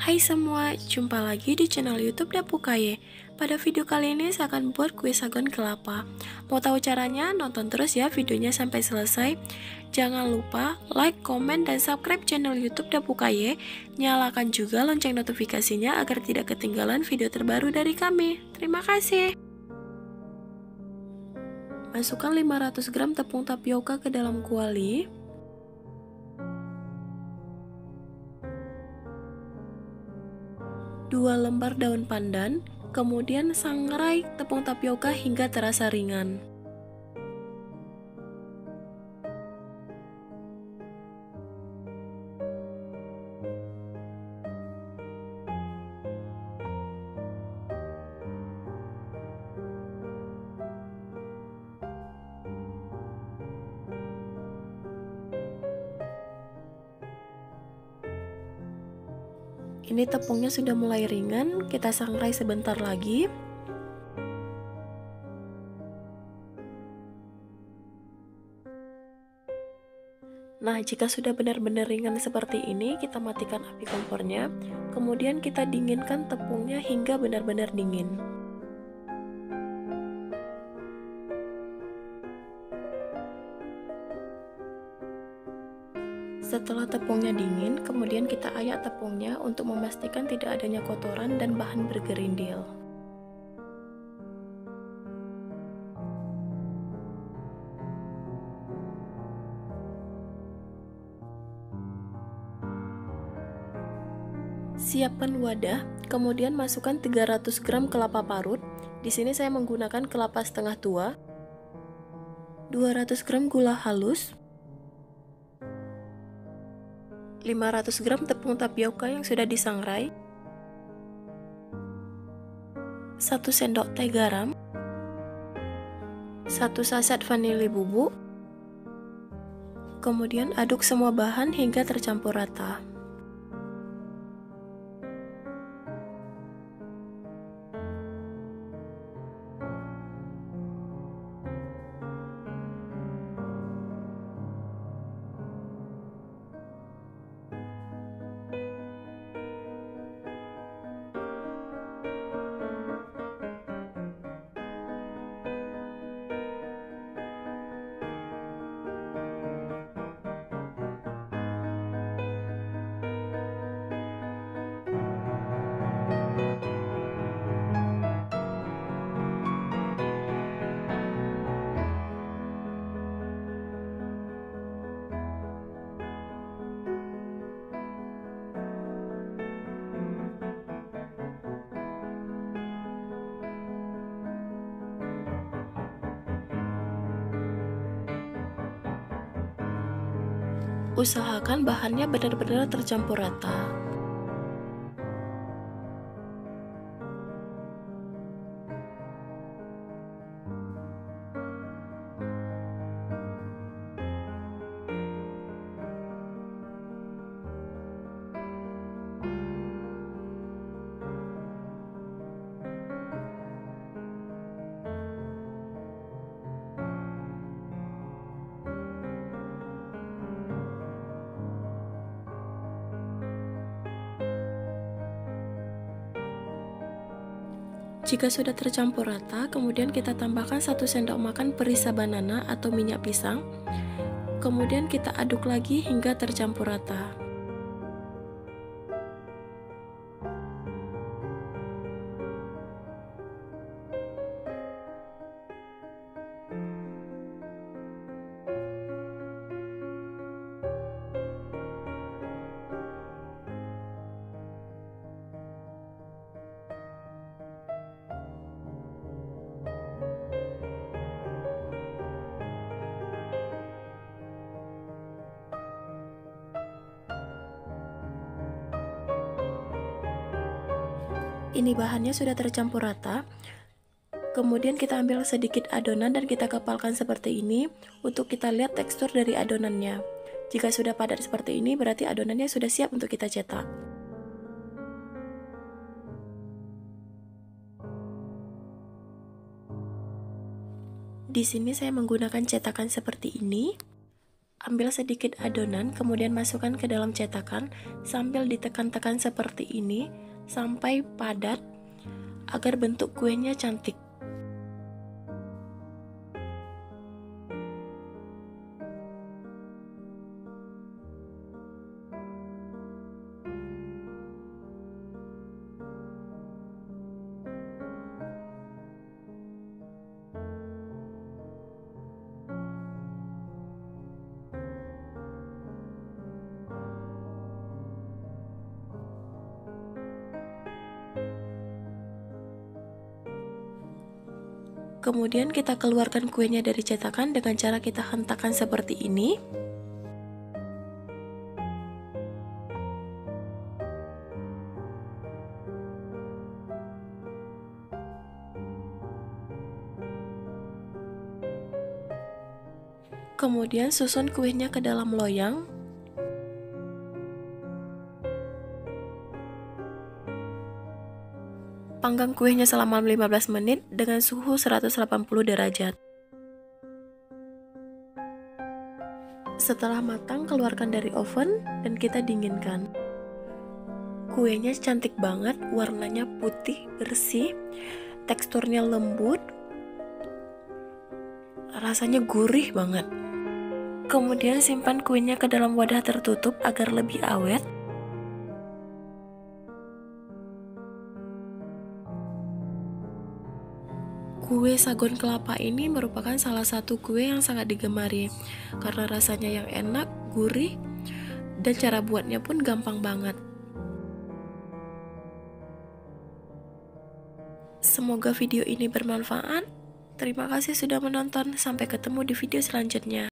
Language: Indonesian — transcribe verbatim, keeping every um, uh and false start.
Hai semua, jumpa lagi di channel YouTube Dapukaye. Pada video kali ini saya akan buat kue sagon kelapa. Mau tahu caranya? Nonton terus ya videonya sampai selesai. Jangan lupa like, komen, dan subscribe channel YouTube Dapukaye. Nyalakan juga lonceng notifikasinya agar tidak ketinggalan video terbaru dari kami. Terima kasih. Masukkan lima ratus gram tepung tapioka ke dalam kuali. Dua lembar daun pandan, kemudian sangrai tepung tapioka hingga terasa ringan. Ini tepungnya sudah mulai ringan, kita sangrai sebentar lagi. Nah, jika sudah benar-benar ringan seperti ini, kita matikan api kompornya. Kemudian kita dinginkan tepungnya hingga benar-benar dingin. Setelah tepungnya dingin, kemudian kita ayak tepungnya untuk memastikan tidak adanya kotoran dan bahan bergerindil. Siapkan wadah, kemudian masukkan tiga ratus gram kelapa parut. Di sini saya menggunakan kelapa setengah tua, dua ratus gram gula halus, lima ratus gram tepung tapioka yang sudah disangrai, satu sendok teh garam, satu saset vanili bubuk. Kemudian aduk semua bahan hingga tercampur rata. Usahakan bahannya benar-benar tercampur rata. Jika sudah tercampur rata, kemudian kita tambahkan satu sendok makan perisa banana atau minyak pisang. Kemudian kita aduk lagi hingga tercampur rata. Ini bahannya sudah tercampur rata. Kemudian kita ambil sedikit adonan dan kita kepalkan seperti ini untuk kita lihat tekstur dari adonannya. Jika sudah padat seperti ini, berarti adonannya sudah siap untuk kita cetak. Di sini saya menggunakan cetakan seperti ini. ambil sedikit adonan, kemudian masukkan ke dalam cetakan sambil ditekan-tekan seperti ini sampai padat agar bentuk kuenya cantik. Kemudian kita keluarkan kuenya dari cetakan dengan cara kita hentakkan seperti ini. Kemudian susun kuenya ke dalam loyang. Panggang kuenya selama lima belas menit dengan suhu seratus delapan puluh derajat. Setelah matang, keluarkan dari oven dan kita dinginkan. Kuenya cantik banget, warnanya putih, bersih, teksturnya lembut, rasanya gurih banget. Kemudian simpan kuenya ke dalam wadah tertutup agar lebih awet. Kue sagon kelapa ini merupakan salah satu kue yang sangat digemari karena rasanya yang enak, gurih, dan cara buatnya pun gampang banget. Semoga video ini bermanfaat. Terima kasih sudah menonton. Sampai ketemu di video selanjutnya.